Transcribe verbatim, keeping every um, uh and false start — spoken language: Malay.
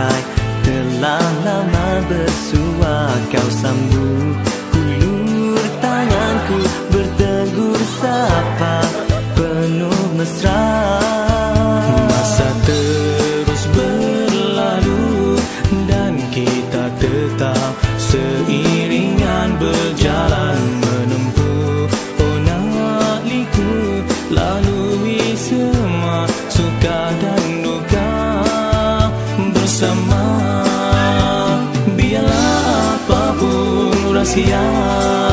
sampai. Telah lama bersua kau sambut, hulur tanganku bertegur sapa penuh mesra. Masa terus berlalu dan kita tetap seiringan berjalan menempuh onak liku, lalui semua suka dan duka bersama. Biarlah apapun rahsia